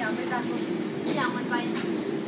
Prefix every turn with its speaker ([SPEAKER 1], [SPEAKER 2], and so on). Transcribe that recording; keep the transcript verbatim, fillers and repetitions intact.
[SPEAKER 1] ไม่ตัดอย่างมันไป